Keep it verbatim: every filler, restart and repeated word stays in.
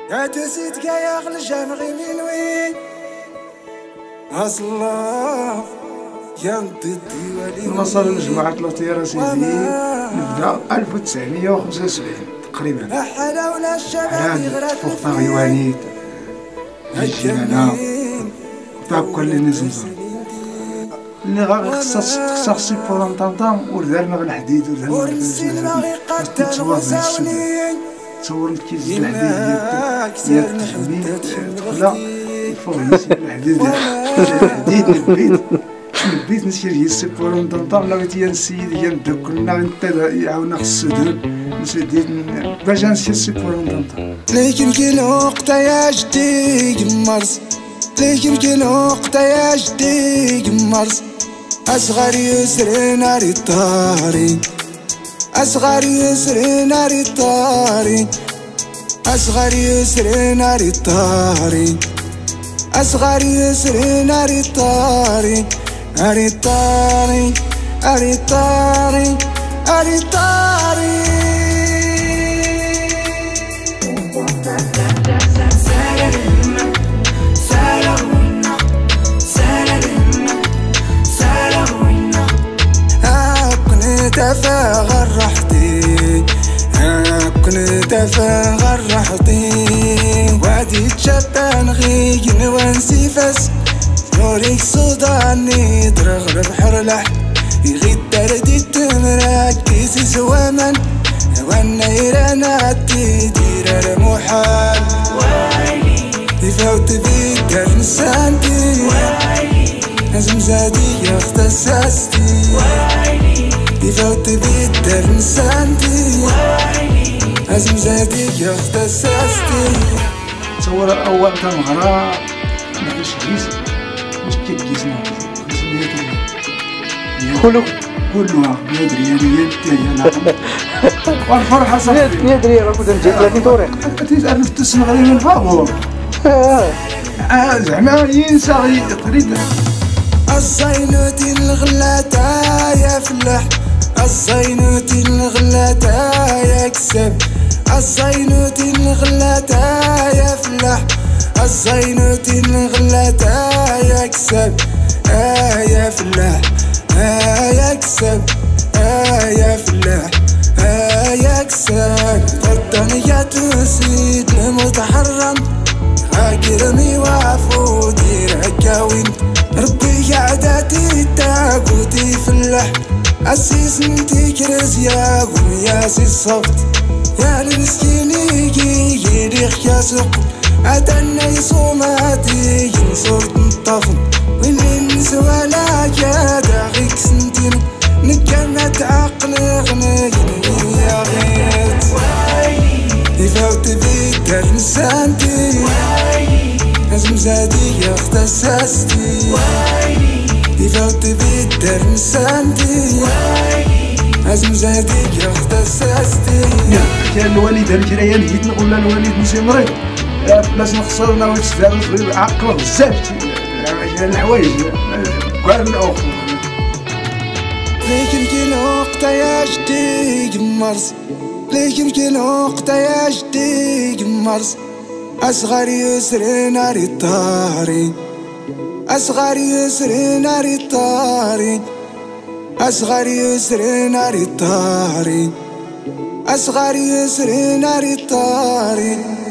يا تسيت يا أغلى جامغي من وين أصلا يا ضدي ولي نصل لجماعة لوطيرا سيدي نبدا ألف وتسعمية وخمسة وسبعين تقريبا. لا حلا ولا الشباب يغرق فوق طاغيوانيت الجمالة تاكل اللي نزنزر اللي غا خصها خصها خصي بوران طامطام ودارنا بالحديد ودارنا بالحديد تصور بالسد تصور الكيس د الحديد ديال التخميم دخلا فوق الحديد الحديد نبيت نبيت نسير هي السي بوران طامطام لقيت هي السيد هي نبدا كلنا انت يعاونا خصو دهب نسيت باش نسير السي بوران طامطام. لكن كل وقت يا جدي قمرس لكن كل وقت يا جدي قمرس أصغر يسري ناري الطاري أصغر يسري ناري الطاري أصغر يسري ناري الطاري أصغر يسري ناري الطاري ناري الطاري ناري الطاري ناري الطاري. تفاغر رحتي كنت تفاغر رحتي وادي تشبان غيجن وانسي فس نوريك صداني درغ بحر لح يغيد دردي التمراك كيسي سوامان وانا ناتي دير المحال يفوت بيك الرسانتي لازم زادي اختصاصتي يفوت بيد رنسانتي لازم زادي اختصاصتي. تصور اول كنغرا ماكاش كيس واش كيكيسنا كلو كلها مية ريال ديال والفرحه صافي مية ريال راه كنت نجي ثلاثين طريق تيزعل في التسمغ لي من الفابور زعما ينسى يقريب الزينوتي الغلاتا يا فلاح الزينوتي الغلاتا يا كسب الزينوتي الغلاتا يا فلاح الزينوتي الغلاتا يا كسب آه يا فلاح آه يا كسب آه يا فلاح آه يا كسب الدنيا تسيد المتحرم عاقرني وعفو دير هكاوين ربي عاداتي تاقوتي فلاح عسيس انتي كرز يا قوم يا سي الصفت يا المسكين يجي يريخ يا سوق عدنا يصوماتي ينصر نطفن واللي نسوى لك يا داغيك سنتين نكمت عقل غني يا غيت يفوت بيك الرسانتي لازم زادي اختصاصتي يفوت بيد رنسانتي لازم زادي اختصاصتي. كان الوالد الكرايه نجيت نقول للوالد ماشي مريض بلاش نخسرنا ونستافد عقله بزاف الحوايج كاع من اخر. لكن كل وقت يا جدي قمرس لكن كل وقت يا جدي قمرس أصغر يسري ناري الطاري أصغر يسري ناري الطاري أصغر يسري ناري الطاري أصغر يسري ناري الطاري.